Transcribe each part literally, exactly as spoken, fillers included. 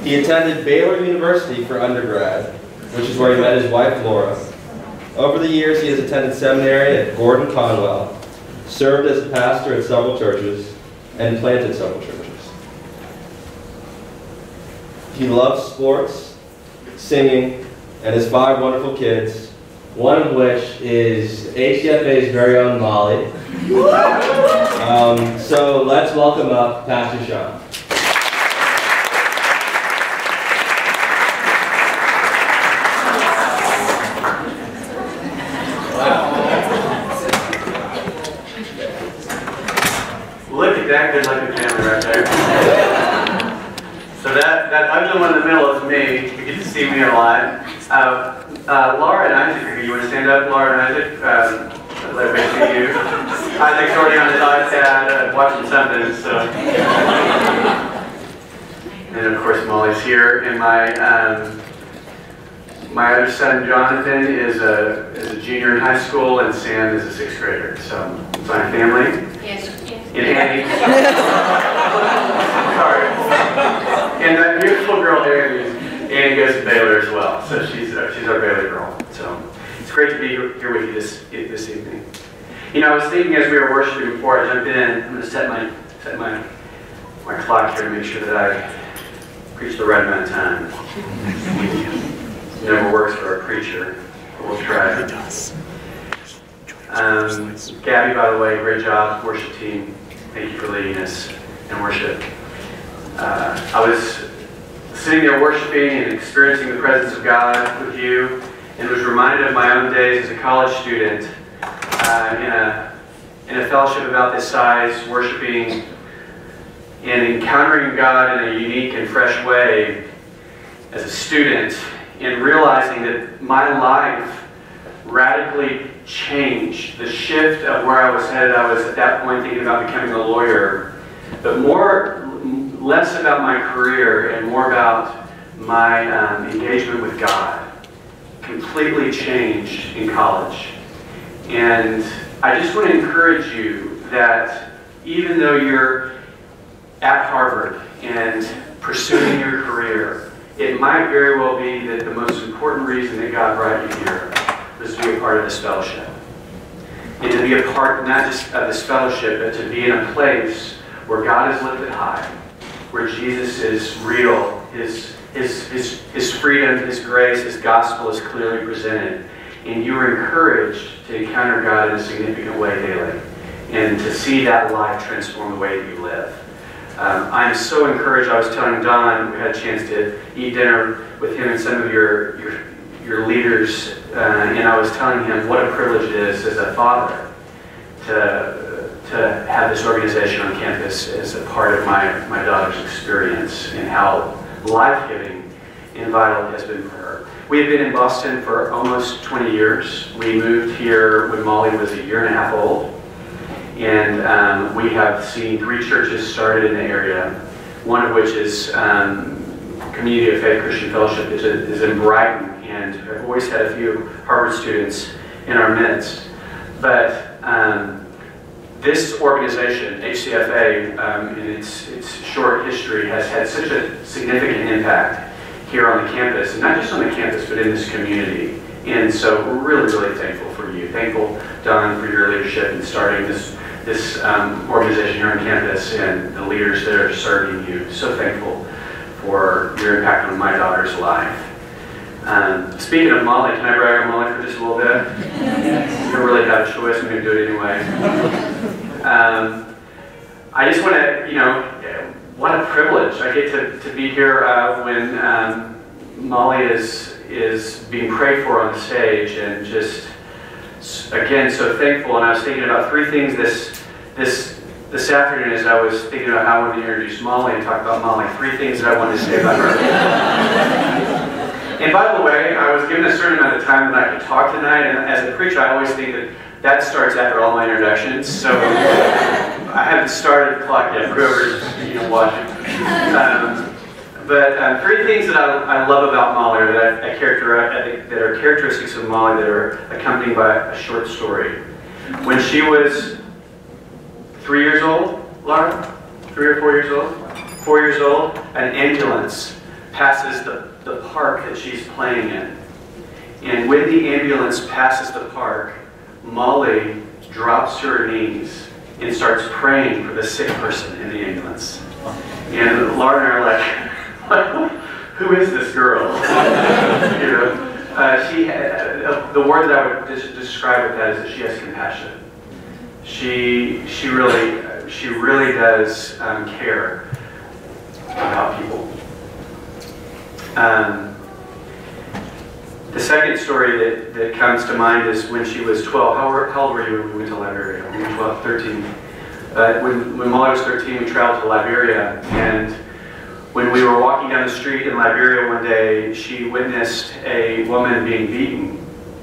He attended Baylor University for undergrad, which is where he met his wife, Laura. Over the years, he has attended seminary at Gordon Conwell, served as a pastor in several churches, and planted several churches. He loves sports, singing, and has five wonderful kids, one of which is H C F A's very own Molly. Um, so let's welcome up Pastor Sean. Look at that good-looking family right there. So that, that ugly one in the middle is me. You get to see me a lot. Uh, uh, Laura and Isaac are here. You want to stand up, Laura and Isaac? Um, let me see you. Isaac's already on his iPad uh, watching something. So. And of course Molly's here. And my um, my other son Jonathan is a is a junior in high school, and Sam is a sixth grader. So it's my family. Yes. And Annie. Sorry. And that beautiful girl Annie, Annie goes to Baylor as well. So she's uh, she's our Baylor girl. So it's great to be here with you this this evening. You know, I was thinking as we were worshiping before I jumped in, I'm going to set my set my my clock here to make sure that I preach the right amount of time. It never works for a preacher, but we'll try. It does. Um, Gabby, by the way, great job, worship team. Thank you for leading us in worship. Uh, I was sitting there worshiping and experiencing the presence of God with you, and was reminded of my own days as a college student uh, in a in a fellowship about this size, worshiping and encountering God in a unique and fresh way as a student, and realizing that my life radically changed. The shift of where I was headed, I was at that point thinking about becoming a lawyer, but more, less about my career and more about my um, engagement with God. Completely changed in college. And I just want to encourage you that even though you're at Harvard and pursuing your career, it might very well be that the most important reason that God brought you here was to be a part of this fellowship. And to be a part not just of this fellowship, but to be in a place where God is lifted high, where Jesus is real, his, his, his, his freedom, his grace, his gospel is clearly presented. And you are encouraged to encounter God in a significant way daily, and to see that life transform the way that you live. Um, I'm so encouraged. I was telling Don, we had a chance to eat dinner with him and some of your, your, your leaders, uh, and I was telling him what a privilege it is as a father to, to have this organization on campus as a part of my, my daughter's experience, and how life-giving and vital it has been for her. We have been in Boston for almost twenty years. We moved here when Molly was a year and a half old. And um, we have seen three churches started in the area, one of which is um, Community of Faith Christian Fellowship is, a, is in Brighton, and I've always had a few Harvard students in our midst. But um, this organization, H C F A, um, in its, its short history, has had such a significant impact here on the campus, and not just on the campus, but in this community. And so we're really, really thankful for you. Thankful, Don, for your leadership in starting this this um, organization here on campus, and the leaders that are serving you. So thankful for your impact on my daughter's life. Um, speaking of Molly, can I brag on Molly for just a little bit? You don't really have a choice, I'm going to do it anyway. Um, I just want to, you know, what a privilege. I get to, to be here uh, when um, Molly is, is being prayed for on the stage, and just again, so thankful. And I was thinking about three things this this this afternoon as I was thinking about how I wanted to introduce Molly and talk about Molly. Three things that I wanted to say about her. And by the way, I was given a certain amount of time that I could talk tonight, and as a preacher, I always think that that starts after all my introductions. So I haven't started the clock yet. Whoever's you know watching. Um, But um, three things that I, I love about Molly, or that, I, I characterize, I think, that are characteristics of Molly that are accompanied by a short story. When she was three years old, Laura? Three or four years old? Four years old, an ambulance passes the, the park that she's playing in. And when the ambulance passes the park, Molly drops to her knees and starts praying for the sick person in the ambulance. And Laura and I are like, who is this girl? You know, uh, she had, uh, the word that I would des describe with that is that she has compassion. She she really she really does um, care about people. Um, the second story that, that comes to mind is when she was twelve. How, were, how old were you when we went to Liberia? We were twelve, thirteen. Uh, when, when Molly was thirteen, we traveled to Liberia, and when we were walking down the street in Liberia one day, she witnessed a woman being beaten.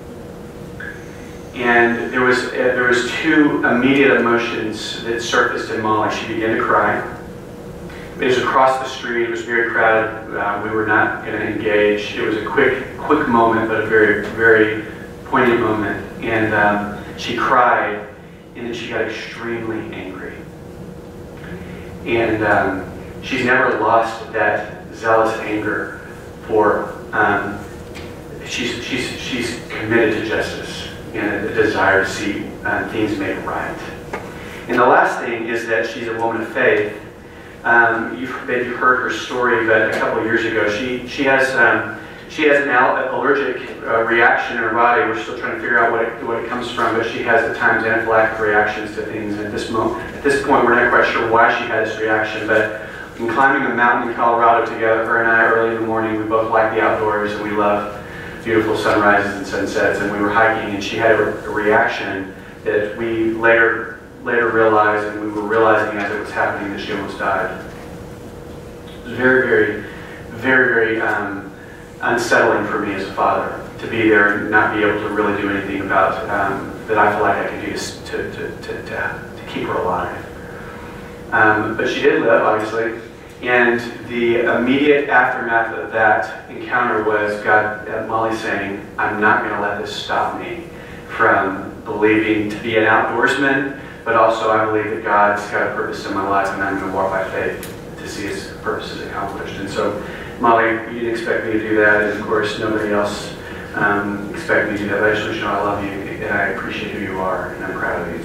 And there was, uh, there was two immediate emotions that surfaced in Molly. She began to cry. It was across the street. It was very crowded. Uh, we were not going to engage. It was a quick, quick moment, but a very, very poignant moment. And um, she cried, and then she got extremely angry. And um, she's never lost that zealous anger for, um, she's, she's, she's committed to justice and a desire to see um, things made right. And the last thing is that she's a woman of faith. Um, you've maybe heard her story, but a couple of years ago, she, she has, um, she has an allergic uh, reaction in her body. We're still trying to figure out what it, what it comes from, but she has at times anaphylactic reactions to things. And at this, moment, at this point, we're not quite sure why she had this reaction, but in climbing a mountain in Colorado together, her and I, early in the morning, we both like the outdoors and we love beautiful sunrises and sunsets, and we were hiking, and she had a, a reaction that we later later realized, and we were realizing as it was happening, that she almost died. It was very, very, very, very um, unsettling for me as a father to be there and not be able to really do anything about um, that I feel like I could do to, to, to, to, to keep her alive. Um, but she did live, obviously. And the immediate aftermath of that encounter was God, uh, Molly saying, I'm not going to let this stop me from believing to be an outdoorsman, but also I believe that God's got a purpose in my life and I'm going to walk by faith to see His purposes accomplished. And so, Molly, you didn't expect me to do that, and of course nobody else um, expected me to do that, but I just want you to know I love you and I appreciate who you are and I'm proud of you.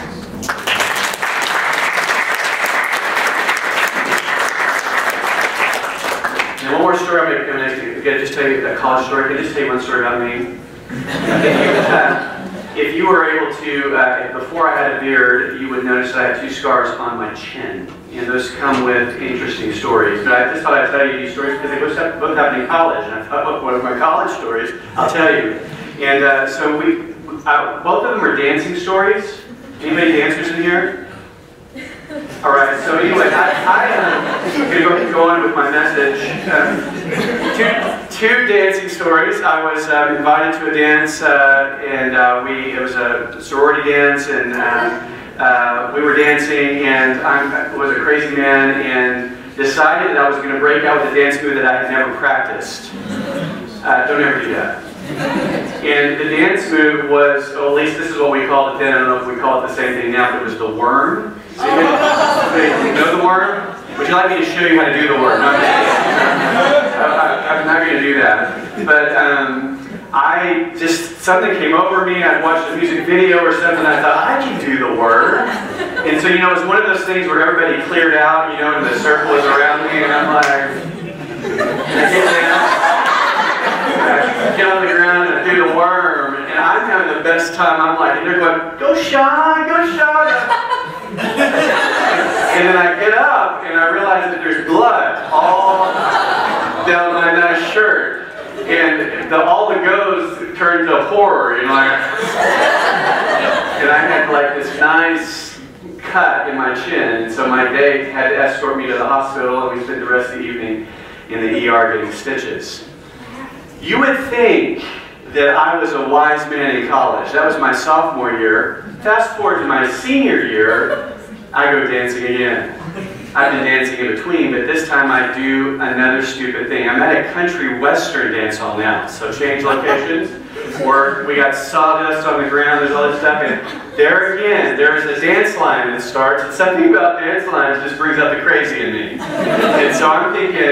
And one more story I'm going to, going to just tell you, a college story. Can I just tell you one story about me? uh, if you were able to, uh, before I had a beard, you would notice that I have two scars on my chin. And those come with interesting stories. But I just thought I'd tell you these stories because they both, have, both happened in college. And I thought, well, one of my college stories, I'll tell you. And uh, so we, uh, both of them are dancing stories. Anybody dancers in here? All right, so anyway, I, I am going to go on with my message. Um, two, two dancing stories. I was um, invited to a dance, uh, and uh, we it was a sorority dance, and um, uh, we were dancing, and I was a crazy man, and decided that I was going to break out with a dance move that I had never practiced. Uh, don't ever do that. And the dance move was, well, at least this is what we called it then. I don't know if we call it the same thing now, but it was the worm. So you know the worm? Would you like me to show you how to do the worm? No, I, I'm not going to do that. But um, I just, something came over me. I'd watched a music video or something. And I thought, I can do the worm. And so, you know, it was one of those things where everybody cleared out, you know, and the circle was around me. And I'm like, I get down. I get on the ground and I do the worm, and I'm having the best time. I'm like, and they're going, go Sean, go Sean. And then I get up and I realize that there's blood all down my nice shirt, and the, all the goes turned to horror, you know. Like, and I had like this nice cut in my chin, and so my date had to escort me to the hospital, and we spent the rest of the evening in the E R getting stitches. You would think that I was a wise man in college. That was my sophomore year. Fast forward to my senior year, I go dancing again. I've been dancing in between, but this time I do another stupid thing. I'm at a country western dance hall now, so change locations. Where we got sawdust on the ground, there's all this stuff, and there again, there is a dance line that starts, and something about dance lines just brings out the crazy in me. And so I'm thinking,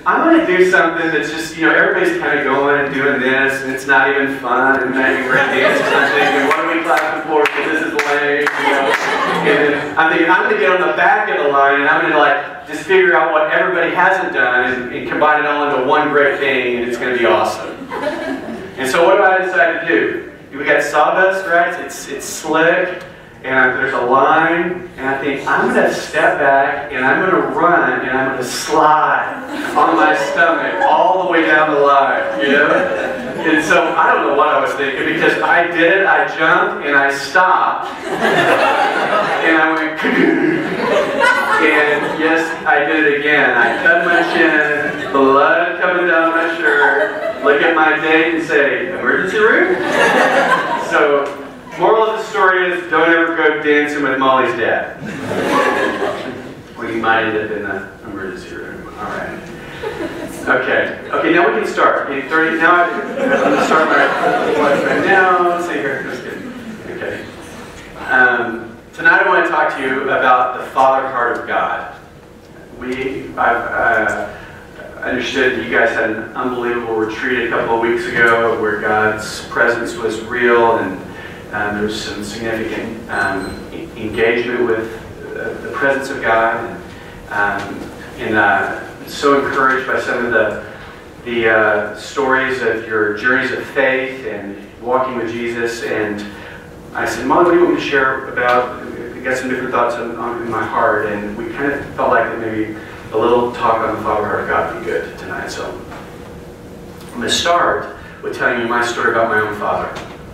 I'm going to do something that's just, you know, everybody's kind of going and doing this, and it's not even fun, and maybe we're going to dance or something, and what are we clapping for, because this is lame, you know. And then I'm thinking, I'm going to get on the back of the line, and I'm going to, like, just figure out what everybody hasn't done, and, and combine it all into one great thing, and it's going to be awesome. And so what do I decide to do? We got sawdust, right? It's, it's slick. And there's a line, and I think, I'm going to step back, and I'm going to run, and I'm going to slide on my stomach all the way down the line, you know? And so, I don't know what I was thinking, because I did it, I jumped, and I stopped, and I went, and yes, I did it again. I cut my chin, blood coming down my shirt, look at my date and say, emergency room? So, moral of the story is, don't ever go dancing with Molly's dad. Or you might end up in the emergency room. All right. Okay. Okay, now we can start. Okay, thirty, now I, I'm going to start my life right now. Let's see here. Just kidding. Okay. Um, tonight I want to talk to you about the Father heart of God. We, I've uh, understood that you guys had an unbelievable retreat a couple of weeks ago where God's presence was real, and Um, there was some significant um, e engagement with uh, the presence of God, and, um, and uh, so encouraged by some of the, the uh, stories of your journeys of faith and walking with Jesus. And I said, Molly, what do you want me to share about? I got some different thoughts on, on, in my heart, and we kind of felt like that maybe a little talk on the Father heart of God would be good tonight. So I'm going to start with telling you my story about my own father.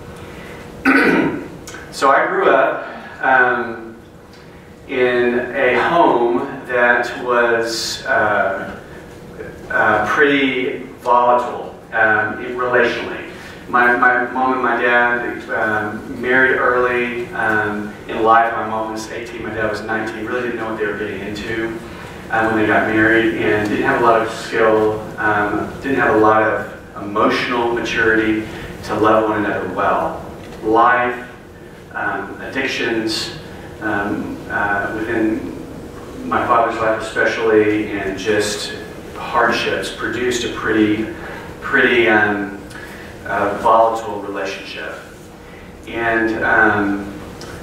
So I grew up um, in a home that was uh, uh, pretty volatile um, relationally. My, my mom and my dad um, married early um, in life. My mom was eighteen, my dad was nineteen. Really didn't know what they were getting into um, when they got married, and didn't have a lot of skill, um, didn't have a lot of emotional maturity to love one another well. Life, um, addictions um, uh, within my father's life especially, and just hardships produced a pretty, pretty um, uh, volatile relationship. And um,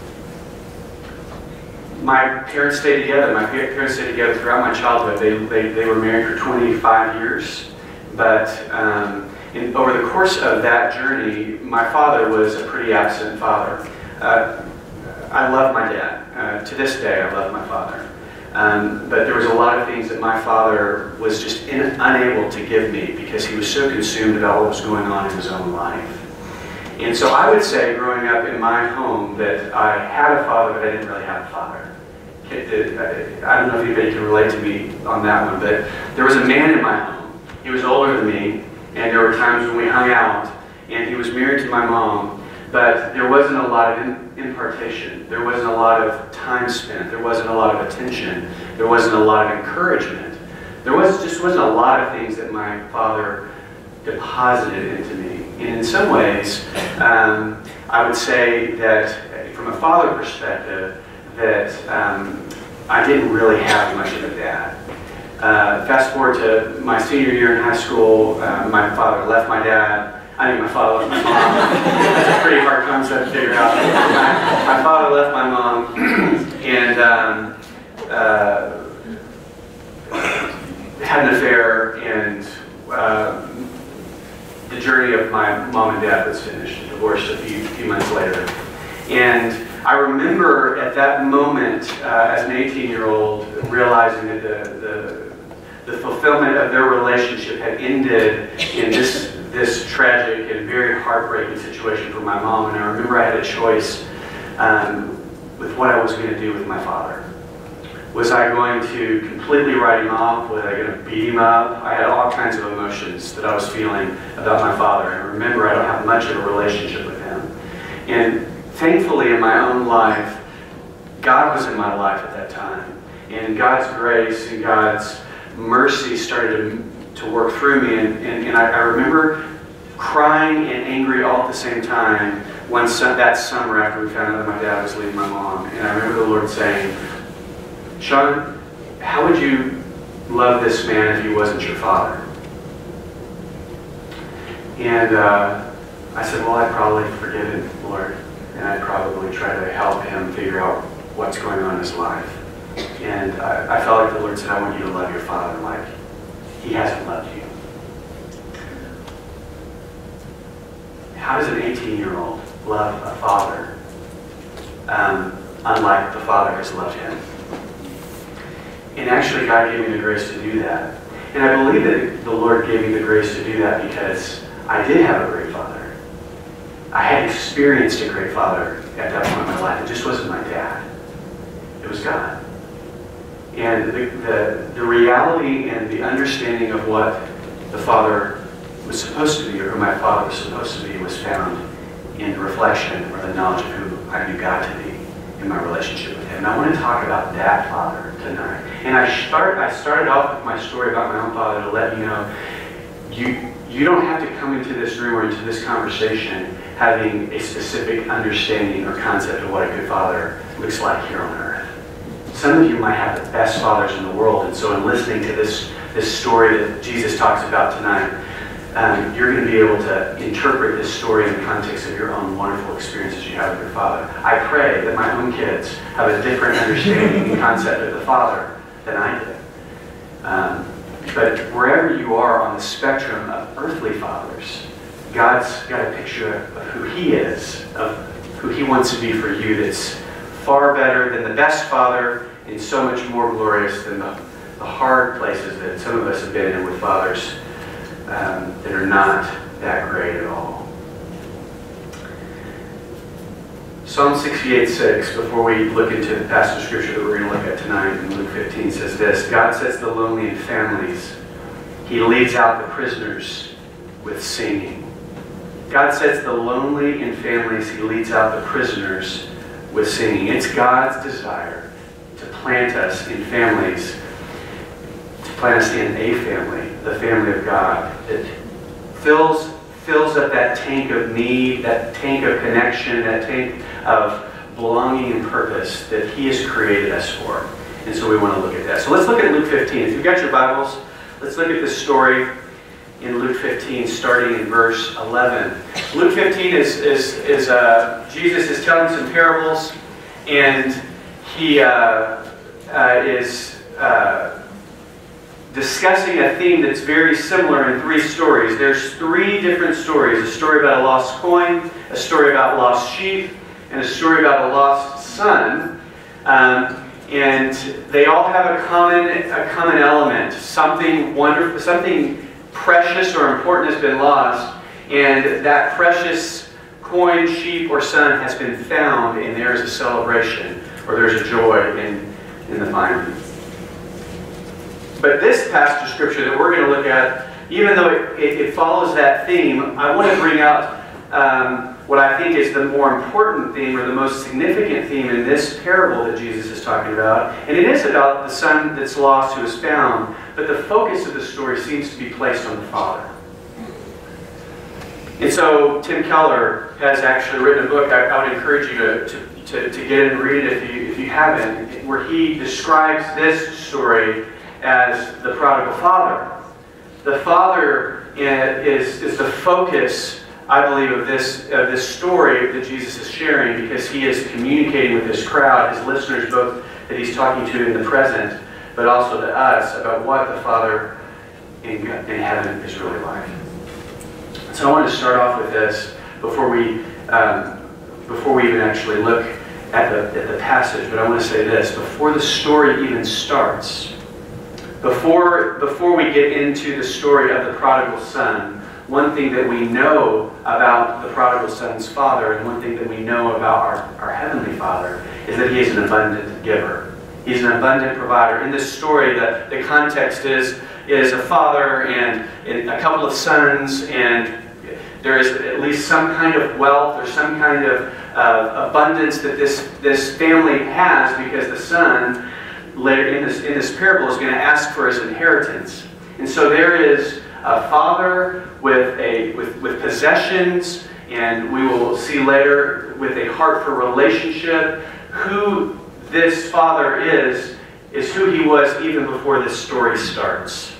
my parents stayed together. My parents stayed together throughout my childhood. They, they, they were married for twenty-five years, but um, In, over the course of that journey, my father was a pretty absent father. Uh, I love my dad. Uh, to this day, I love my father. Um, but there was a lot of things that my father was just in, unable to give me because he was so consumed about what was going on in his own life. And so I would say, growing up in my home, that I had a father, but I didn't really have a father. It, it, I don't know if anybody can relate to me on that one, but there was a man in my home. He was older than me. And there were times when we hung out, and he was married to my mom, but there wasn't a lot of in impartation. There wasn't a lot of time spent. There wasn't a lot of attention. There wasn't a lot of encouragement. There was just wasn't a lot of things that my father deposited into me. And in some ways, um, I would say that from a father perspective, that um, I didn't really have much of a dad. Uh, fast forward to my senior year in high school, uh, my father left my dad. I mean, my father left my mom. That's a pretty hard concept to figure out. My, my father left my mom, and um, uh, had an affair, and uh, the journey of my mom and dad was finished. Divorced a few, few months later. And I remember at that moment, uh, as an eighteen-year-old, realizing that the, the the fulfillment of their relationship had ended in this, this tragic and very heartbreaking situation for my mom. And I remember I had a choice um, with what I was going to do with my father. Was I going to completely write him off? Was I going to beat him up? I had all kinds of emotions that I was feeling about my father. And remember, I don't have much of a relationship with him. And thankfully, in my own life, God was in my life at that time. And God's grace and God's mercy started to, to work through me. And, and, and I, I remember crying and angry all at the same time one sun, that summer after we found out that my dad was leaving my mom. And I remember the Lord saying, Sean, how would you love this man if he wasn't your father? And uh, I said, well, I'd probably forgive him, Lord, and I'd probably try to help him figure out what's going on in his life. And I, I felt like the Lord said, I want you to love your father like he hasn't loved you. How does an eighteen-year-old love a father um, unlike the father has loved him? And actually, God gave me the grace to do that. And I believe that the Lord gave me the grace to do that because I did have a great father. I had experienced a great father at that point in my life. It just wasn't my dad. It was God. And the, the, the reality and the understanding of what the father was supposed to be, or who my father was supposed to be, was found in the reflection or the knowledge of who I knew God to be in my relationship with him. And I want to talk about that father tonight. And I start I started off with my story about my own father to let you know you you don't have to come into this room or into this conversation having a specific understanding or concept of what a good father looks like here on earth. Some of you might have the best fathers in the world, and so in listening to this this story that Jesus talks about tonight, Um, you're going to be able to interpret this story in the context of your own wonderful experiences you have with your father. I pray that my own kids have a different understanding and concept of the father than I did. Um, but wherever you are on the spectrum of earthly fathers, God's got a picture of who he is, of who he wants to be for you that's far better than the best father and so much more glorious than the, the hard places that some of us have been in with fathers Um, that are not that great at all. Psalm sixty-eight six, before we look into the passage of scripture that we're going to look at tonight in Luke fifteen, says this: God sets the lonely in families. He leads out the prisoners with singing. God sets the lonely in families. He leads out the prisoners with singing. It's God's desire to plant us in families, to plant us in a family, the family of God, that fills fills up that tank of need, that tank of connection, that tank of belonging and purpose that he has created us for. And so we want to look at that. So let's look at Luke fifteen. If you've got your Bibles, let's look at this story in Luke fifteen, starting in verse eleven. Luke fifteen is, is, is uh, Jesus is telling some parables, and he uh, uh, is uh, discussing a theme that's very similar in three stories. There's three different stories: a story about a lost coin, a story about lost sheep, and a story about a lost son. Um, and they all have a common a common element. Something wonderful, something precious or important has been lost, and that precious coin, sheep, or son has been found, and there is a celebration, or there's a joy in in the finding. But this passage of scripture that we're going to look at, even though it, it, it follows that theme, I want to bring out um, what I think is the more important theme, or the most significant theme in this parable that Jesus is talking about. And it is about the son that's lost who is found, but the focus of the story seems to be placed on the father. And so Tim Keller has actually written a book. I, I would encourage you to, to, to, to get it and read it if you, if you haven't, where he describes this story as the prodigal father. The father is, is the focus, I believe, of this, of this story that Jesus is sharing, because he is communicating with his crowd, his listeners, both that he's talking to in the present, but also to us, about what the Father in, in heaven is really like. So I want to start off with this before we, um, before we even actually look at the, at the passage, but I want to say this: before the story even starts, Before, before we get into the story of the prodigal son, one thing that we know about the prodigal son's father, and one thing that we know about our, our heavenly Father, is that he is an abundant giver. He's an abundant provider. In this story, the, the context is, is a father and, and a couple of sons, and there is at least some kind of wealth or some kind of uh, abundance that this, this family has, because the son, later in this, in this parable, is going to ask for his inheritance. And so there is a father with, a, with, with possessions, and we will see later with a heart for relationship. Who this father is is who he was even before this story starts.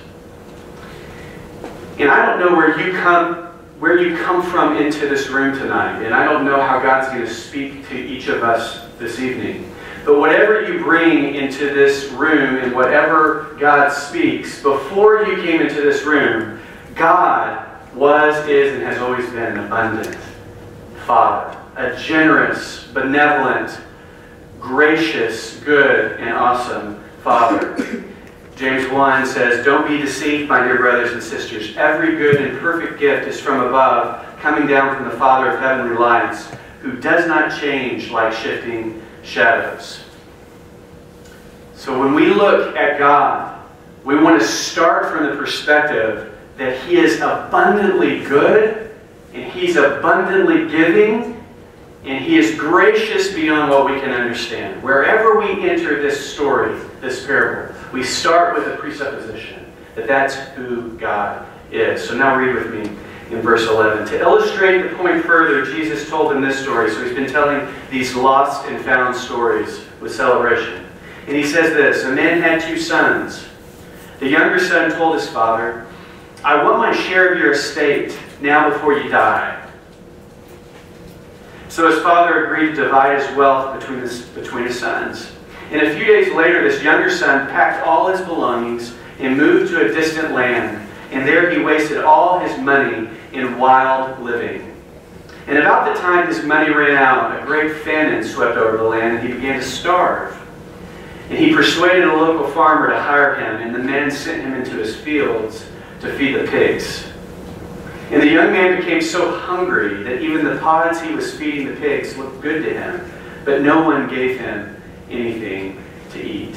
And I don't know where you come where you come from into this room tonight, and I don't know how God's going to speak to each of us this evening. But whatever you bring into this room and whatever God speaks, before you came into this room, God was, is, and has always been an abundant Father, a generous, benevolent, gracious, good, and awesome Father. James one says, "Don't be deceived, my dear brothers and sisters. Every good and perfect gift is from above, coming down from the Father of heavenly lights, who does not change like shifting shadows." So when we look at God, we want to start from the perspective that He is abundantly good, and He's abundantly giving, and He is gracious beyond what we can understand. Wherever we enter this story, this parable, we start with a presupposition that that's who God is. So now read with me in verse eleven. To illustrate the point further, Jesus told them this story. So He's been telling these lost and found stories with celebration. And He says this: a man had two sons. The younger son told his father, "I want my share of your estate now before you die." So his father agreed to divide his wealth between his, between his sons. And a few days later, this younger son packed all his belongings and moved to a distant land. And there he wasted all his money in wild living. And about the time his money ran out, a great famine swept over the land, and he began to starve. And he persuaded a local farmer to hire him, and the man sent him into his fields to feed the pigs. And the young man became so hungry that even the pods he was feeding the pigs looked good to him, but no one gave him anything to eat.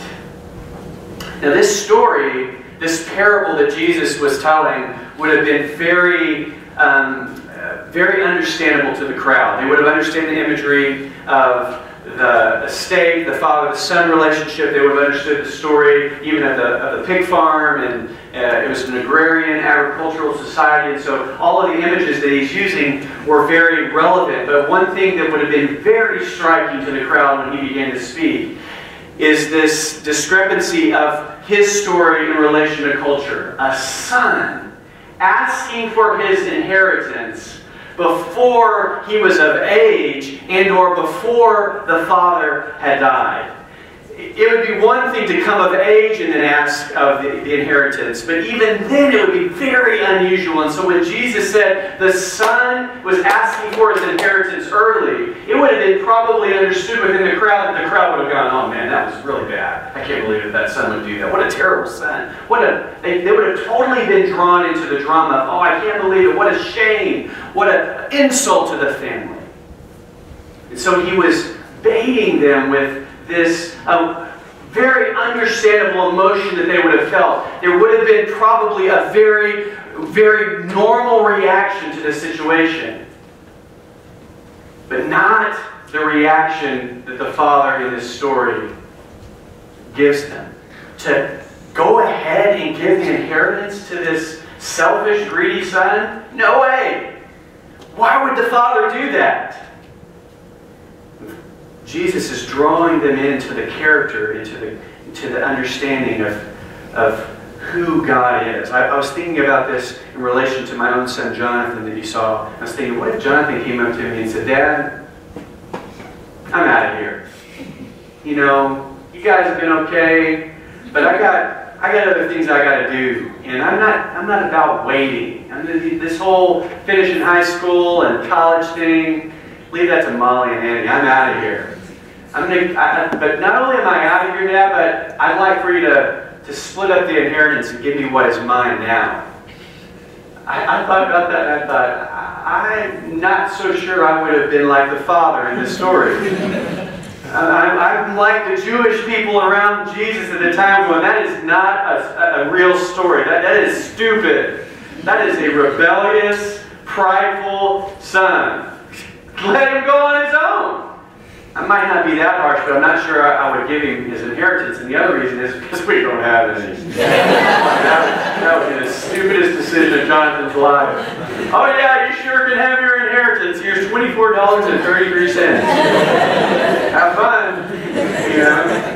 Now this story, this parable that Jesus was telling, would have been very, um, uh, very understandable to the crowd. They would have understood the imagery of the estate, the father-son relationship. They would have understood the story even of the, of the pig farm, and uh, it was an agrarian, agricultural society, and so all of the images that he's using were very relevant. But one thing that would have been very striking to the crowd when he began to speak is this discrepancy of his story in relation to culture. A son asking for his inheritance before he was of age and or before the father had died. It would be one thing to come of age and then ask of the, the inheritance, but even then it would be very unusual. And so when Jesus said the son was asking for his inheritance early, it would have been probably understood within the crowd that the crowd would have gone, "Oh man, that was really bad. I can't believe that that son would do that. What a terrible son. What a," they, they would have totally been drawn into the drama of, "Oh, I can't believe it. What a shame. What an insult to the family." And so he was baiting them with this uh, very understandable emotion that they would have felt. There would have been probably a very, very normal reaction to this situation, but not the reaction that the father in this story gives them. To go ahead and give the inheritance to this selfish, greedy son? No way! Why would the father do that? Jesus is drawing them into the character, into the, into the understanding of, of who God is. I, I was thinking about this in relation to my own son Jonathan that you saw. I was thinking, what if Jonathan came up to me and said, "Dad, I'm out of here. You know, you guys have been okay, but I got I got other things I got to do, and I'm not I'm not about waiting. I'm this whole finishing high school and college thing, leave that to Molly and Annie. I'm out of here. I'm gonna, I, but not only am I out of here, Dad, but I'd like for you to, to split up the inheritance and give me what is mine now." I, I thought about that, and I thought, I, I'm not so sure I would have been like the father in this story. I, I'm like the Jewish people around Jesus at the time going, that is not a, a real story. That, that is stupid. That is a rebellious, prideful son. Let him go on his own. I might not be that harsh, but I'm not sure I, I would give him his inheritance. And the other reason is because we don't have any. that, that would be the stupidest decision of Jonathan's life. "Oh yeah, you sure can have your inheritance. Here's twenty-four dollars and thirty-three cents. Have fun." You know?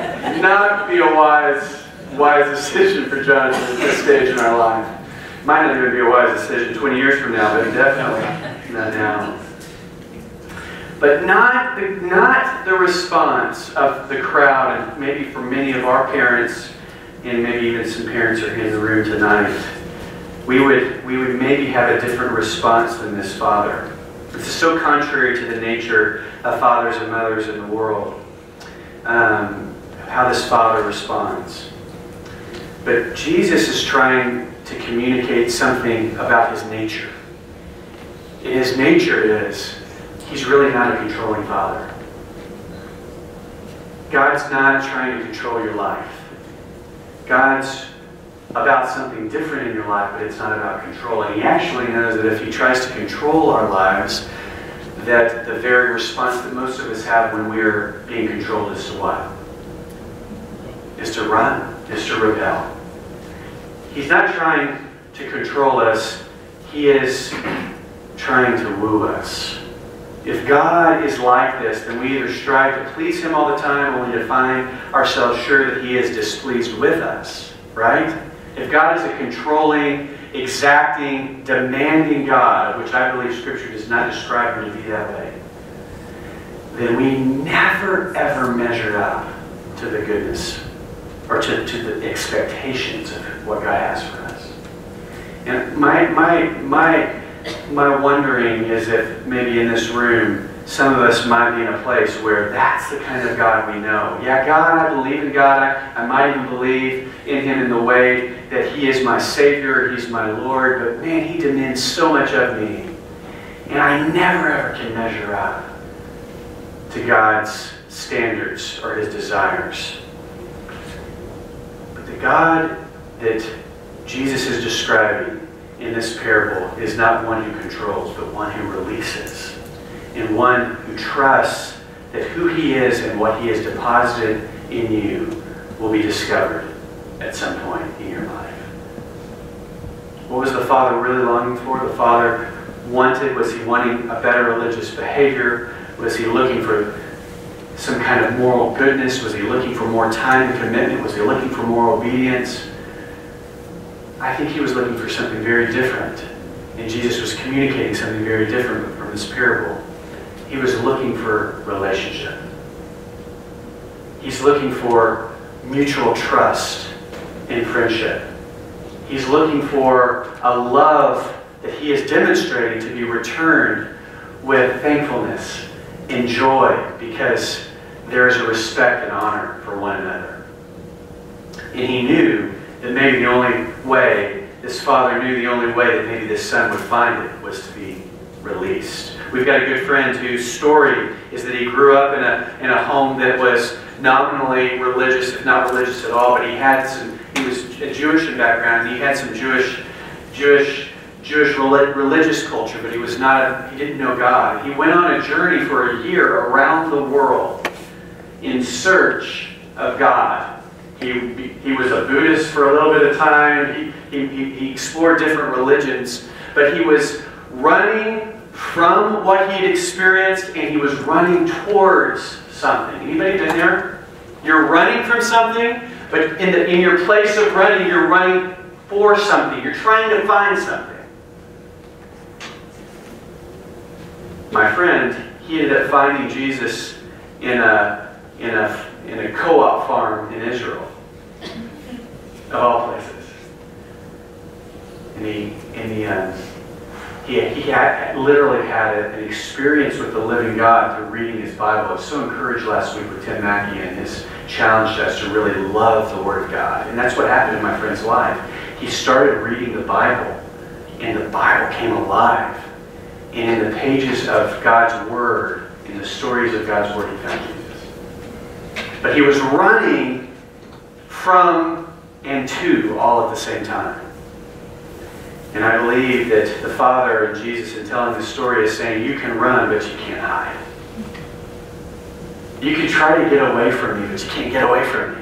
not be a wise, wise decision for Jonathan at this stage in our life. Might not even be a wise decision twenty years from now, but definitely not now. But not the, not the response of the crowd, and maybe for many of our parents, and maybe even some parents are in the room tonight, we would, we would maybe have a different response than this father. This is so contrary to the nature of fathers and mothers in the world, um, how this father responds. But Jesus is trying to communicate something about his nature. His nature is, he's really not a controlling father. God's not trying to control your life. God's about something different in your life, but it's not about control. And he actually knows that if he tries to control our lives, that the very response that most of us have when we're being controlled is to what? Is to run, is to rebel. He's not trying to control us. He is trying to woo us. If God is like this, then we either strive to please him all the time, only to find ourselves sure that he is displeased with us, right? If God is a controlling, exacting, demanding God, which I believe Scripture does not describe him to be that way, then we never ever measure up to the goodness or to, to the expectations of what God has for us. And my, my, my, my wondering is if maybe in this room, some of us might be in a place where that's the kind of God we know. Yeah, God, I believe in God. I, I might even believe in him in the way that he is my Savior, he's my Lord, but man, he demands so much of me. And I never ever can measure up to God's standards or his desires. But the God that Jesus is describing in this parable is not one who controls, but one who releases. And one who trusts that who he is and what he has deposited in you will be discovered at some point in your life. What was the father really longing for? The father wanted, was he wanting a better religious behavior? Was he looking for some kind of moral goodness? Was he looking for more time and commitment? Was he looking for more obedience? I think he was looking for something very different. And Jesus was communicating something very different from this parable. He was looking for relationship. He's looking for mutual trust and friendship. He's looking for a love that he is demonstrating to be returned with thankfulness and joy, because there is a respect and honor for one another. And he knew that maybe the only way, this father knew the only way that maybe this son would find it was to be released. We've got a good friend whose story is that he grew up in a, in a home that was nominally religious, if not religious at all, but he had some, he was a Jewish in background, and he had some Jewish, Jewish, Jewish religious culture, but he was not, he didn't know God. He went on a journey for a year around the world in search of God. He, he was a Buddhist for a little bit of time. He, he, he explored different religions, but he was running from what he had experienced, and he was running towards something. Anybody been there? You're running from something, but in, the, in your place of running, you're running for something. You're trying to find something. My friend, he ended up finding Jesus in a, in a, in a co-op farm in Israel, of all places. And he, and he, um, he, he had, literally had an experience with the living God through reading his Bible. I was so encouraged last week with Tim Mackey and his challenge to us to really love the Word of God. And that's what happened in my friend's life. He started reading the Bible, and the Bible came alive. And in the pages of God's Word, in the stories of God's Word, he found Jesus. But he was running from and to all at the same time. And I believe that the Father and Jesus, in telling this story, is saying, you can run, but you can't hide. You can try to get away from me, but you can't get away from me.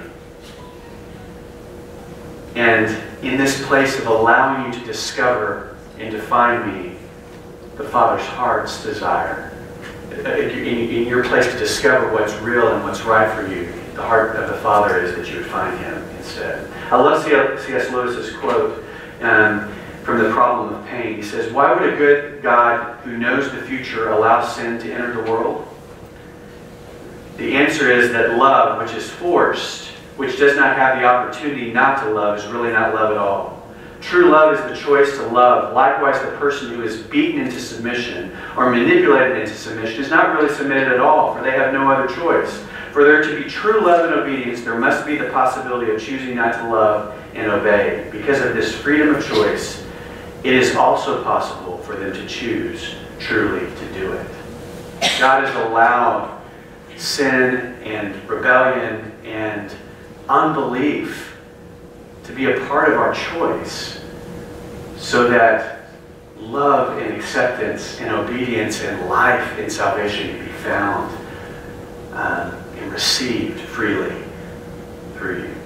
And in this place of allowing you to discover and to find me, the Father's heart's desire, in, in your place to discover what's real and what's right for you, the heart of the Father is that you would find him instead. I love C S Lewis's quote um, from The Problem of Pain. He says, "Why would a good God who knows the future allow sin to enter the world? The answer is that love, which is forced, which does not have the opportunity not to love, is really not love at all. True love is the choice to love. Likewise, the person who is beaten into submission or manipulated into submission is not really submitted at all, for they have no other choice. For there to be true love and obedience, there must be the possibility of choosing not to love and obey. Because of this freedom of choice, it is also possible for them to choose truly to do it." God has allowed sin and rebellion and unbelief to be a part of our choice so that love and acceptance and obedience and life and salvation can be found um, and received freely through you.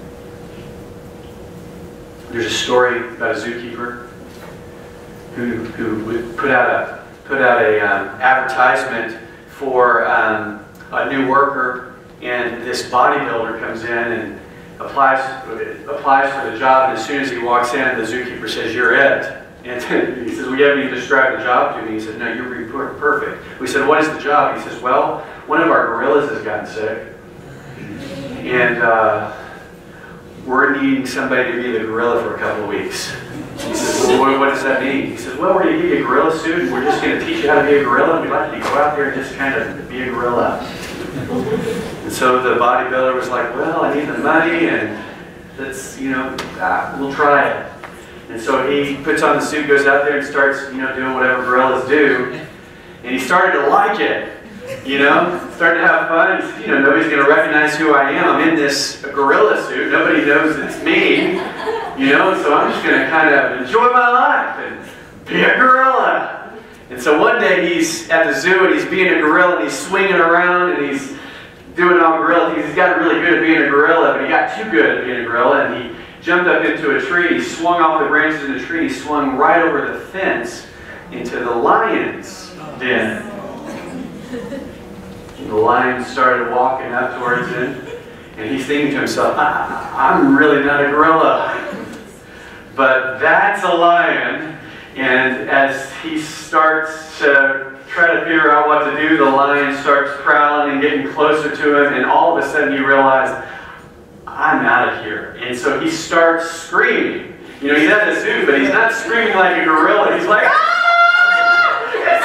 There's a story about a zookeeper who, who would put out a, put out a um, advertisement for um, a new worker, and this bodybuilder comes in and applies applies for the job, and as soon as he walks in, the zookeeper says, "You're it." And he says, "Well, you haven't even described the job to me." He said, "No, you're perfect." We said, "What is the job?" He says, "Well, one of our gorillas has gotten sick, and uh, we're needing somebody to be the gorilla for a couple of weeks." He says, "Well, what, what does that mean?" He says, "Well, we're going to give you a gorilla suit, and we're just going to teach you how to be a gorilla, and we'd like you to go out there and just kind of be a gorilla." And so the bodybuilder was like, "Well, I need the money, and let's, you know, ah, we'll try it." And so he puts on the suit, goes out there and starts, you know, doing whatever gorillas do. And he started to like it, you know, started to have fun. He said, "You know, nobody's going to recognize who I am. I'm in this gorilla suit. Nobody knows it's me, you know, so I'm just going to kind of enjoy my life and be a gorilla." And so one day he's at the zoo and he's being a gorilla and he's swinging around and he's doing all gorilla things. He's gotten really good at being a gorilla, but he got too good at being a gorilla, and he jumped up into a tree. He swung off the branches of the tree. He swung right over the fence into the lion's den. And the lion started walking up towards him, and he's thinking to himself, I, I'm really not a gorilla, but that's a lion. And as he starts to try to figure out what to do, the lion starts prowling and getting closer to him, and all of a sudden you realize, I'm out of here. And so he starts screaming. You know, he's at the zoo, but he's not screaming like a gorilla. He's like, "Ah! It's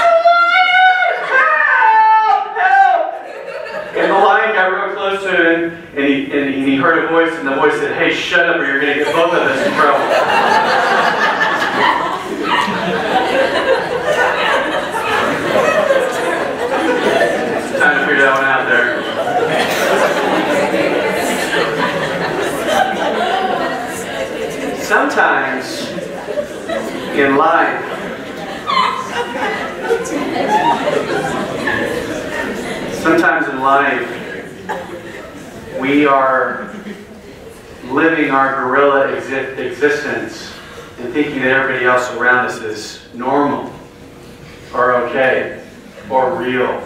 a lion! Help! Help!" And the lion got real close to him, and he, and he heard a voice, and the voice said, "Hey, shut up or you're going to get both of us in trouble." It's time to figure that one out there. Sometimes in life, sometimes in life, we are living our gorilla exi existence and thinking that everybody else around us is normal or okay or real.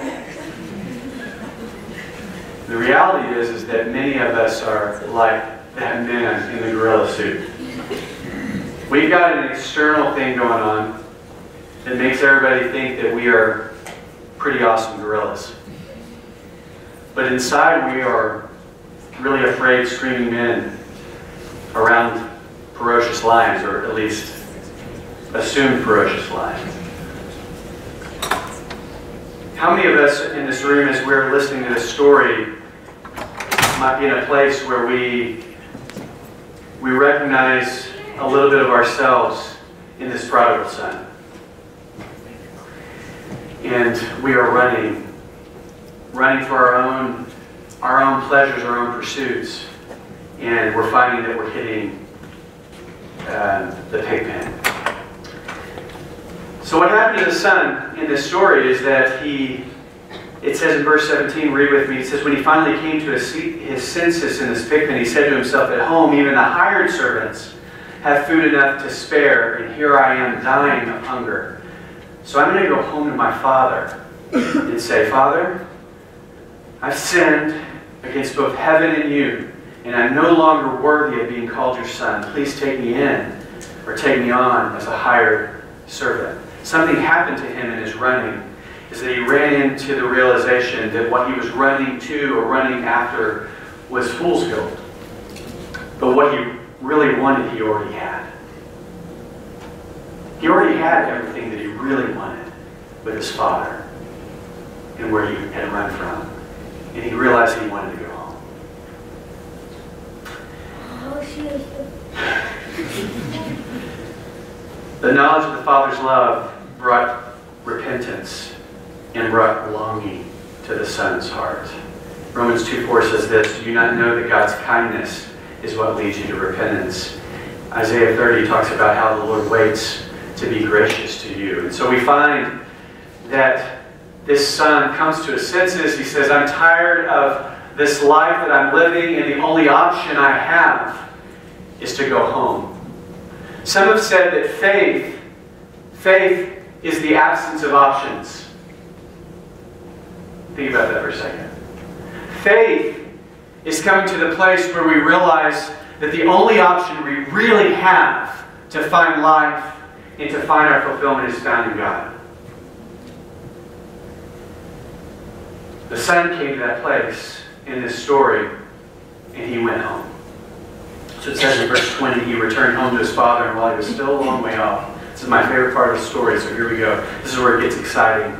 The reality is, is that many of us are like that man in the gorilla suit. We've got an external thing going on that makes everybody think that we are pretty awesome gorillas. But inside we are really afraid, screaming men around ferocious lions, or at least assumed ferocious lions. How many of us in this room, as we're listening to this story, might be in a place where we, we recognize a little bit of ourselves in this prodigal son? And we are running, running for our own, our own pleasures, our own pursuits, and we're finding that we're hitting uh, the pig pen. So what happened to the son in this story is that he, it says in verse seventeen, read with me, it says, when he finally came to his, his senses in this pig pen, he said to himself, at home even the hired servants have food enough to spare, and here I am dying of hunger. So I'm going to go home to my father and say, Father, I've sinned against both heaven and you, and I'm no longer worthy of being called your son. Please take me in, or take me on as a hired servant. Something happened to him in his running, is that he ran into the realization that what he was running to or running after was fool's gold. But what he really wanted, he already had. He already had everything that he really wanted with his father and where he had run from. And he realized he wanted to go home. The knowledge of the Father's love brought repentance and brought longing to the Son's heart. Romans two four says this, "Do you not know that God's kindness is what leads you to repentance?" Isaiah thirty talks about how the Lord waits to be gracious to you. And so we find that this son comes to his senses. He says, I'm tired of this life that I'm living, and the only option I have is to go home. Some have said that faith, faith is the absence of options. Think about that for a second. Faith is coming to the place where we realize that the only option we really have to find life and to find our fulfillment is found in God. The son came to that place in this story, and he went home. So it says in verse twenty, he returned home to his father, and while he was still a long way off. This is my favorite part of the story, so here we go. This is where it gets exciting.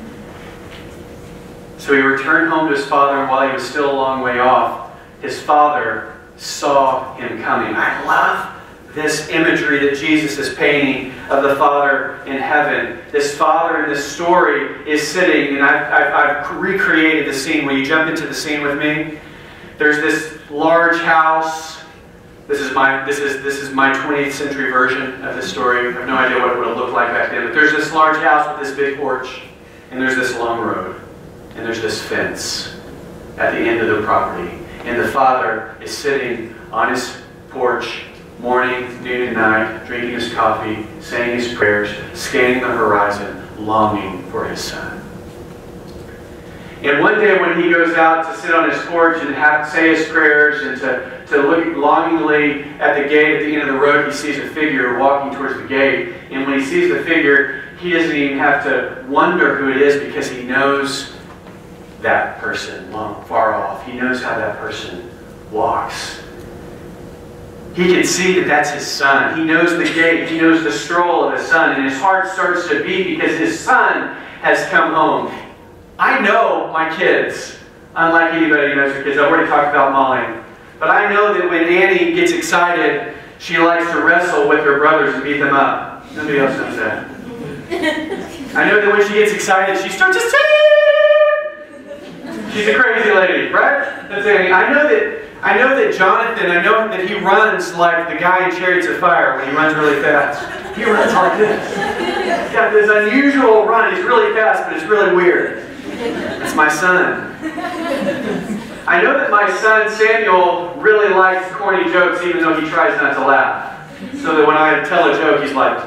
So he returned home to his father, and while he was still a long way off, his father saw him coming. I love this imagery that Jesus is painting of the Father in heaven. This Father in this story is sitting, and I've, I've, I've recreated the scene. Will you jump into the scene with me? There's this large house. This is my this is this is my twentieth century version of this story. I have no idea what it would have looked like back then. But there's this large house with this big porch, and there's this long road, and there's this fence at the end of the property. And the father is sitting on his porch, morning, noon, and night, drinking his coffee, saying his prayers, scanning the horizon, longing for his son. And one day when he goes out to sit on his porch and have, say his prayers and to, to look longingly at the gate at the end of the road, he sees a figure walking towards the gate. And when he sees the figure, he doesn't even have to wonder who it is, because he knows that person long, far off. He knows how that person walks. He can see that that's his son. He knows the gait. He knows the stroll of his son. And his heart starts to beat because his son has come home. I know my kids, unlike anybody who knows their kids. I've already talked about Molly. But I know that when Annie gets excited, she likes to wrestle with her brothers and beat them up. Nobody else knows that. I know that when she gets excited, she starts to sing. She's a crazy lady, right? That's Annie. I know that I know that Jonathan, I know that he runs like the guy in Chariots of Fire when he runs really fast. He runs like this. He's got this unusual run. He's really fast, but it's really weird. It's my son. I know that my son Samuel really likes corny jokes, even though he tries not to laugh. So that when I tell a joke, he's like,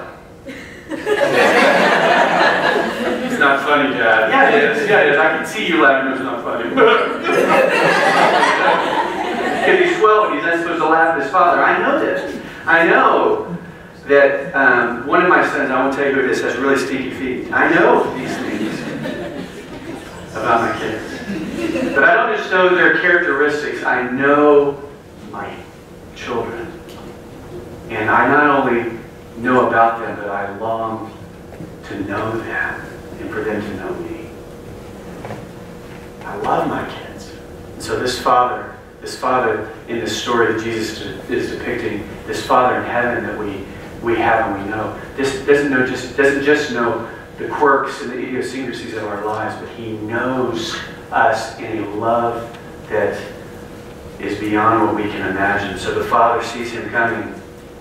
it's not funny, Dad. Yeah, it is. Yeah, it is. I can see you laughing. It's not funny. Because he's twelve and he's not supposed to laugh at his father. I know this. I know that um, one of my sons, I won't tell you who it is, has really stinky feet. I know these things about my kids. But I don't just know their characteristics. I know my children. And I not only know about them, but I long to know them and for them to know me. I love my kids. And so this father, this father in this story that Jesus is depicting, this Father in heaven that we we have and we know, this doesn't know just doesn't just know the quirks and the idiosyncrasies of our lives, but He knows us in a love that is beyond what we can imagine. So the Father sees Him coming.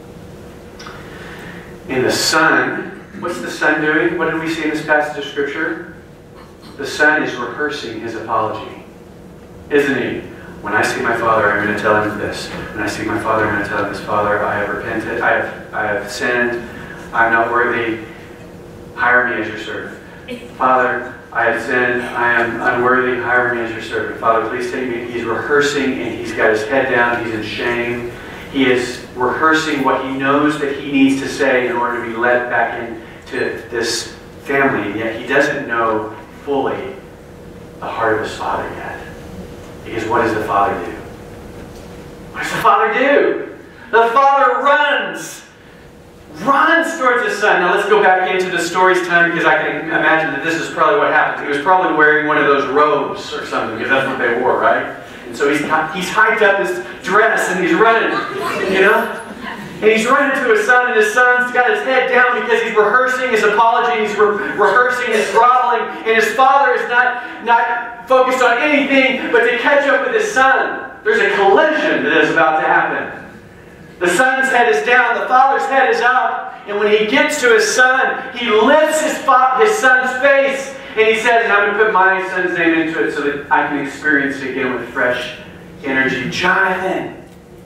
And the Son, what's the Son doing? What did we see in this passage of Scripture? The Son is rehearsing His apology, isn't He? When I see my Father, I'm going to tell Him this. When I see my Father, I'm going to tell Him this. Father, I have repented. I have, I have sinned. I'm not worthy. Hire me as your servant. Father, I have sinned. I am unworthy. Hire me as your servant. Father, please take me. He's rehearsing, and he's got his head down. He's in shame. He is rehearsing what he knows that he needs to say in order to be led back into this family. Yet he doesn't know fully the heart of his Father yet. Because what does the Father do? What does the Father do? The Father runs. Runs towards his Son. Now let's go back into the story's time, because I can imagine that this is probably what happened. He was probably wearing one of those robes or something, because that's what they wore, right? And so he's, he's hiked up his dress and he's running, you know? And he's running to his son, and his son's got his head down because he's rehearsing his apology, he's re rehearsing his groveling, and his father is not, not focused on anything but to catch up with his son. There's a collision that is about to happen. The son's head is down, the father's head is up, and when he gets to his son, he lifts his, his son's face, and he says, and I'm going to put my son's name into it so that I can experience it again with fresh energy. Jonathan!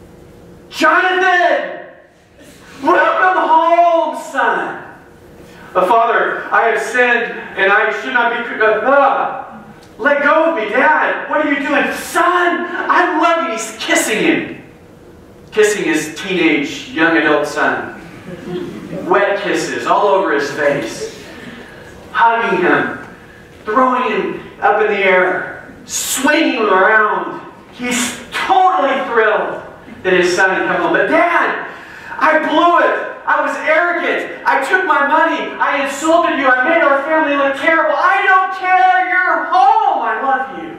Jonathan! Welcome home, son! But Father, I have sinned, and I should not be... Uh, let go of me, Dad! What are you doing? Son! I love you! He's kissing him. Kissing his teenage, young adult son. Wet kisses all over his face. Hugging him. Throwing him up in the air. Swinging him around. He's totally thrilled that his son had come home. But Dad, I blew it. I was arrogant. I took my money. I insulted you. I made our family look terrible. I don't care. You're home. I love you.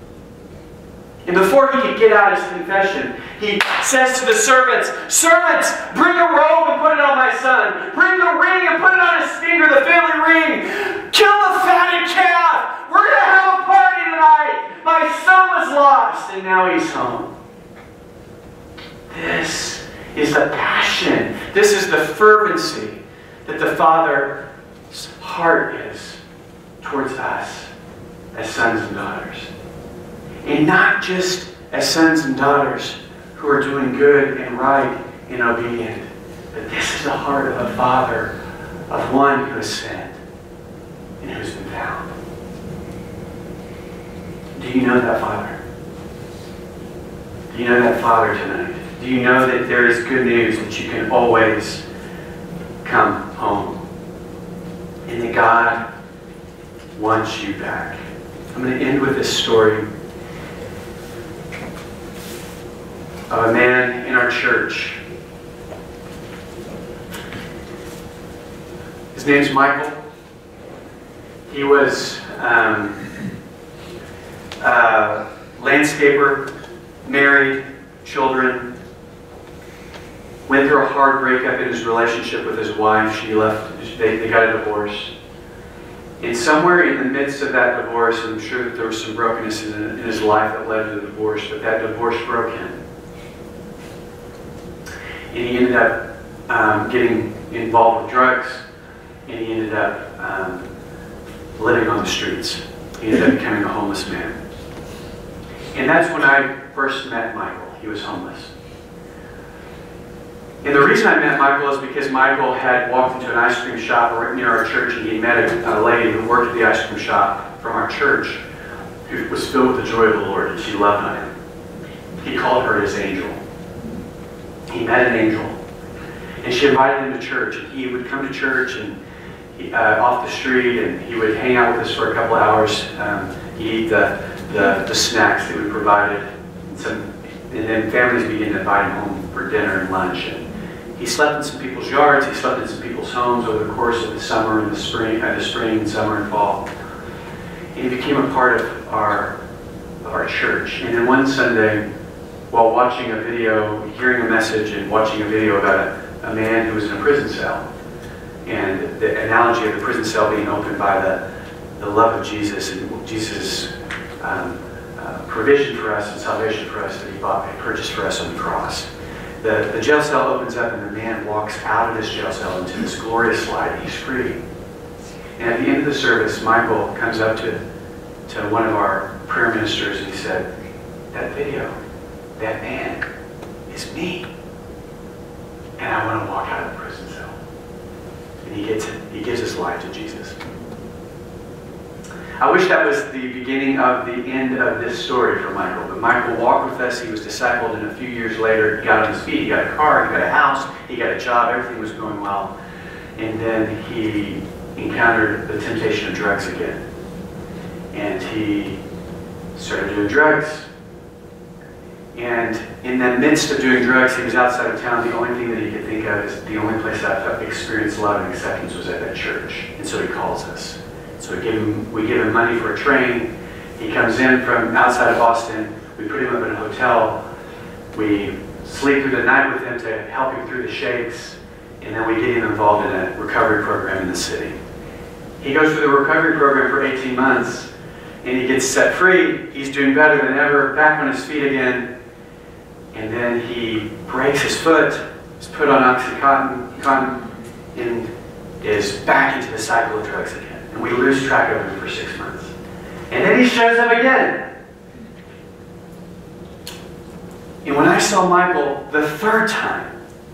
And before he could get out his confession, he says to the servants, Servants, bring a robe and put it on my son. Bring the ring and put it on his finger, the family ring. Kill the fatted calf. We're going to have a party tonight. My son was lost, and now he's home. This is the passion. This is the fervency that the Father's heart is towards us as sons and daughters. And not just as sons and daughters who are doing good and right and obedient, but this is the heart of a Father, of one who has sinned and who's been found. Do you know that Father? Do you know that Father tonight? Do you know that there is good news, that you can always come home? And that God wants you back. I'm going to end with this story of a man in our church. His name's Michael. He was um, a landscaper, married, children. Went through a hard breakup in his relationship with his wife. She left. They, they got a divorce. And somewhere in the midst of that divorce, I'm sure that there was some brokenness in, in his life that led to the divorce, but that divorce broke him. And he ended up um, getting involved with drugs, and he ended up um, living on the streets. He ended up becoming a homeless man. And that's when I first met Michael. He was homeless. And the reason I met Michael is because Michael had walked into an ice cream shop right near our church, and he met a, a lady who worked at the ice cream shop from our church who was filled with the joy of the Lord, and she loved on him. He called her his angel. He met an angel, and she invited him to church, and he would come to church and he, uh, off the street, and he would hang out with us for a couple hours. Um, he'd eat the, the, the snacks that we provided, and, some, and then families began to invite him home for dinner and lunch. And he slept in some people's yards. He slept in some people's homes over the course of the summer and the spring, uh, the spring and summer and fall. And he became a part of our, of our church. And then one Sunday, while watching a video, hearing a message and watching a video about a, a man who was in a prison cell, and the analogy of the prison cell being opened by the, the love of Jesus and Jesus' um, uh, provision for us and salvation for us that he bought and purchased for us on the cross. The, the jail cell opens up, and the man walks out of this jail cell into this glorious light. He's free. And at the end of the service, Michael comes up to, to one of our prayer ministers, and he said, that video, that man is me. And I want to walk out of the prison cell. And he, gets it, he gives his life to Jesus. I wish that was the beginning of the end of this story for Michael. But Michael walked with us. He was discipled, and a few years later, he got on his feet. He got a car, he got a house, he got a job. Everything was going well. And then he encountered the temptation of drugs again. And he started doing drugs. And in the midst of doing drugs, he was outside of town. The only thing that he could think of is the only place I've experienced love and acceptance was at that church. And so he calls us. So we give him, we give him money for a train. He comes in from outside of Boston. We put him up in a hotel. We sleep through the night with him to help him through the shakes. And then we get him involved in a recovery program in the city. He goes through the recovery program for eighteen months. And he gets set free. He's doing better than ever, back on his feet again. And then he breaks his foot, is put on Oxycontin, cotton, and is back into the cycle of drugs again. And we lose track of him for six months. And then he shows up again. And when I saw Michael the third time,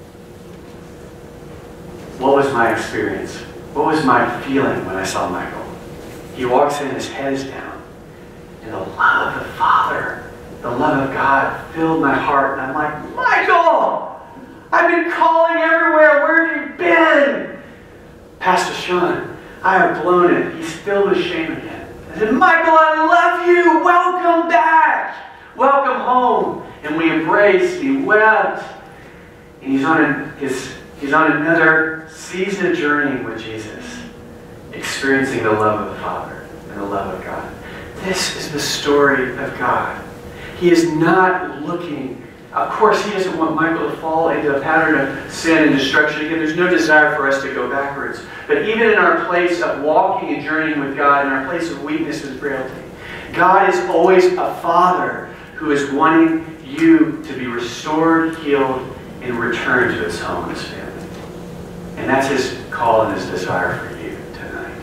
what was my experience? What was my feeling when I saw Michael? He walks in, his head is down, and the love of the Father, the love of God filled my heart, and I'm like, Michael, I've been calling everywhere. Where have you been? Pastor Sean, I have blown it. He's filled with shame again. I said, Michael, I love you. Welcome back. Welcome home. And we embraced, and he wept. And he's on, a, his, he's on another season of journeying with Jesus, experiencing the love of the Father and the love of God. This is the story of God. He is not looking, of course he doesn't want Michael to fall into a pattern of sin and destruction. Again, there's no desire for us to go backwards. But even in our place of walking and journeying with God, in our place of weakness and frailty, God is always a Father who is wanting you to be restored, healed, and returned to his home and his family. And that's his call and his desire for you tonight.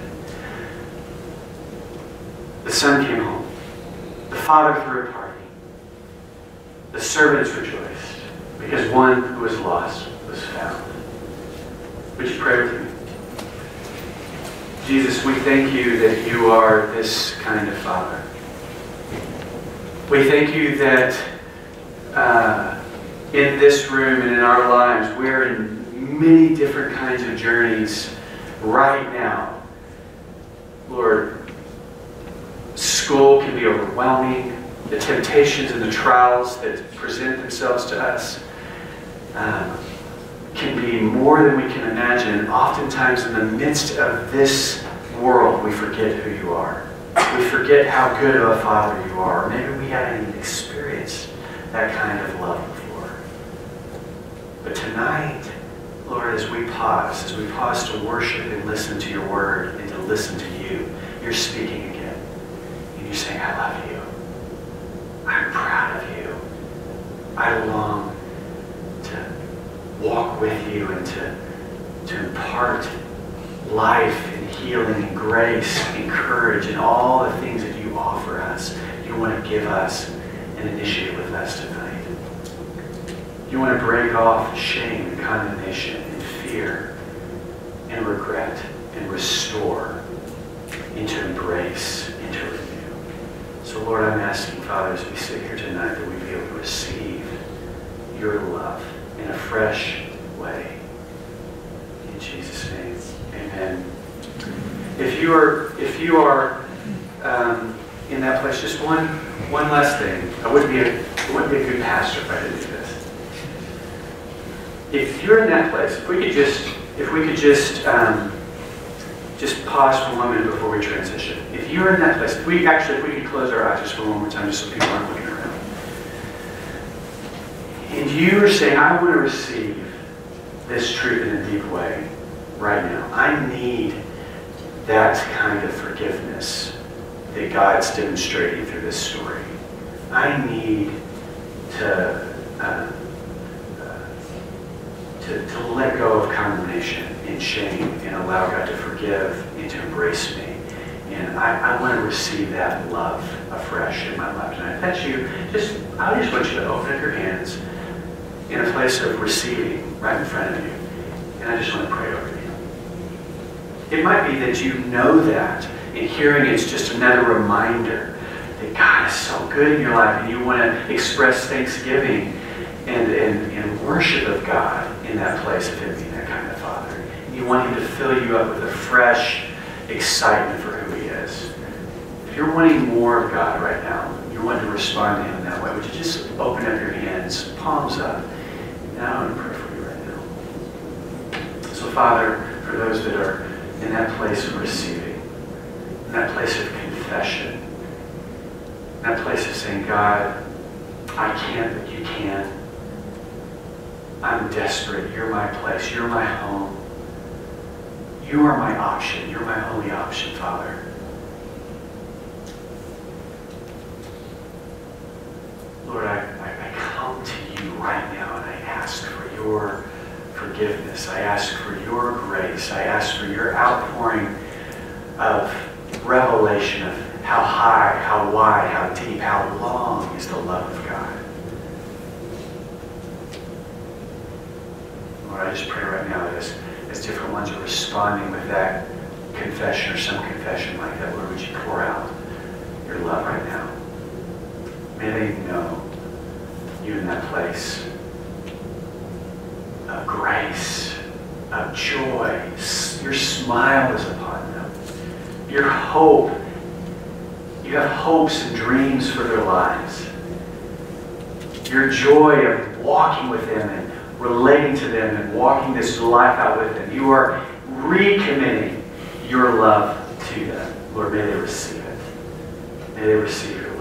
The Son came home. The Father threw a party. The servants rejoiced because one who was lost was found. Would you pray with me? Jesus, we thank you that you are this kind of Father. We thank you that uh, in this room and in our lives, we're in many different kinds of journeys right now. Lord, school can be overwhelming. The temptations and the trials that present themselves to us um, can be more than we can imagine. And oftentimes in the midst of this world, we forget who you are. We forget how good of a Father you are. Or maybe we haven't even experienced that kind of love before. But tonight, Lord, as we pause, as we pause to worship and listen to your word and to listen to you, you're speaking again. And you're saying, I love you. I'm proud of you. I long to walk with you and to, to impart life and healing and grace and courage and all the things that you offer us. You want to give us and initiate with us tonight. You want to break off shame and condemnation and fear and regret and restore into embrace, into renew. So Lord, I'm asking, Father, as we sit here tonight, that we be able to receive your love in a fresh way. In Jesus' name, amen. If you are, if you are um, in that place, just one, one last thing. I wouldn't be a, I wouldn't be a good pastor if I didn't do this. If you're in that place, if we could just, if we could just, um, just pause for one minute before we transition. If you're in that place, if we actually, if we could close our eyes just for one more time, just so people aren't looking around. And you are saying, I want to receive this truth in a deep way right now. I need that kind of forgiveness that God's demonstrating through this story. I need to, uh, uh, to, to let go of condemnation and shame and allow God to forgive and to embrace me. And I, I want to receive that love afresh in my life tonight. If that's you, just, I just want you to open up your hands in a place of receiving right in front of you. And I just want to pray over you. It might be that you know that and hearing it's just another reminder that God is so good in your life, and you want to express thanksgiving and, and, and worship of God in that place of Him being that kind of Father. You want Him to fill you up with a fresh excitement for who He is. If you're wanting more of God right now, you're wanting to respond to Him in that way, would you just open up your hands, palms up, and I want to pray for you right now. So Father, for those that are in that place of receiving, in that place of confession, in that place of saying, God, I can't, but you can. I'm desperate. You're my place. You're my home. You are my option. You're my only option, Father. Lord, I, I, I come to you right now and I ask for your forgiveness. I ask for your grace. I ask for your outpouring of revelation of how high, how wide, how deep, how long is the love of God. Lord, I just pray right now that as, as different ones are responding with that confession or some confession like that, Lord, would you pour out your love right now? May they know you in that place of grace, of joy. Your smile is upon them. Your hope. You have hopes and dreams for their lives. Your joy of walking with them and relating to them and walking this life out with them. You are recommitting your love to them. Lord, may they receive it. May they receive it.